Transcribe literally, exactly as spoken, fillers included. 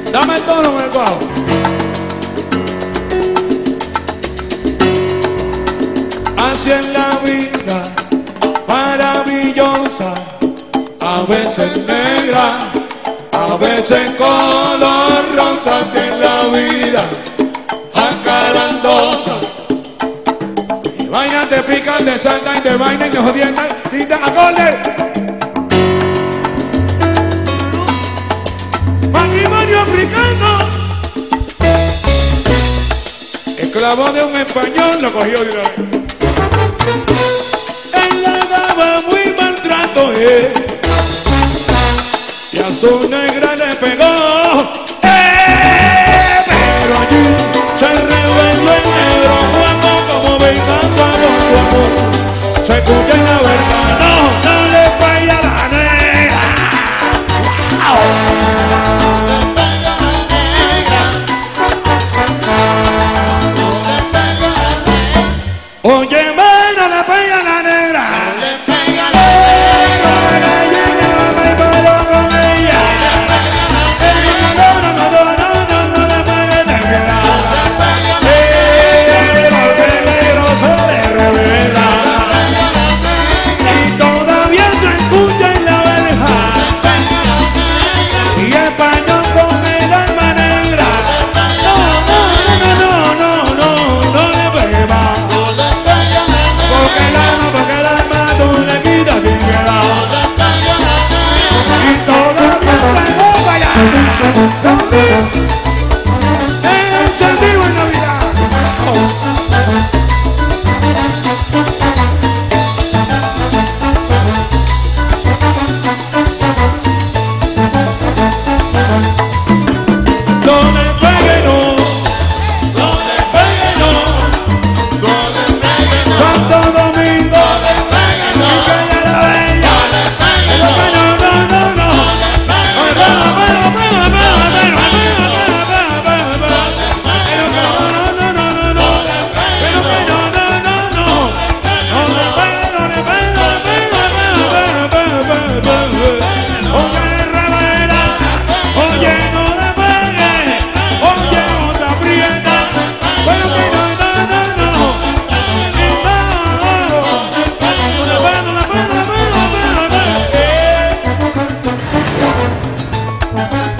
Dame el tono con el bajo. Así es la vida, maravillosa, a veces negra, a veces color rosa. Así es la vida, acarandosa. Y vaina te pican, te saltan y te vaina y te jodientan, tinta, acorde. Matrimonio africano. Esclavo de un español lo cogió de una vez. Él le daba muy maltrato, eh, y a su negra le pegó, eh, pero allí se reveló el negro cuando como venganza por su amor. Se escucha en la verdad, no, no le falla la negra. Oye, mano, le pega la negra. Le pega la negra. Le llega la pega con ella. No, no, no, no, no, no, no le pegue negra. Porque el negro se le revela. Y todavía se escucha en la verja. Y español con el alma negra. No, no, no, no, no, no, no, no le pegue más. Porque el alma, porque el alma tú le quitas sin piedad. Y todavía tengo para allá. Encendido en Navidad. No le pegue, no. No le pegue, no. No le pegue, no. Santo Domingo. No le pegue, no. Y que ella era bella. No le pegue, no. No, no, no, no. No le pegue, no. Pero, pero, pero, pero, pero, pero, pero, no, no, no, no, no. Pero que no, no, no, no. No le pegue, no le pegue, no le pegue, pero, pero, pero, pero, porque le revela. Oye, no le pegue. Oye, otra prieta. Pero que no, no, no, no. Y no. No le pegue, no le pegue, no le pegue, no le pegue, no le pegue.